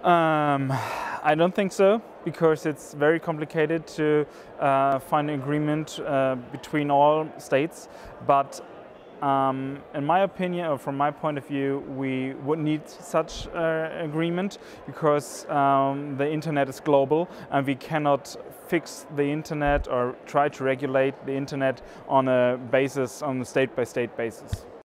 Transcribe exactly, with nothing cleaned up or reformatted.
Um, I don't think so, because it's very complicated to uh, find an agreement uh, between all states. But um, in my opinion, or from my point of view, we would need such an uh, agreement, because um, the internet is global and we cannot fix the internet or try to regulate the internet on a basis, on a state-by-state basis.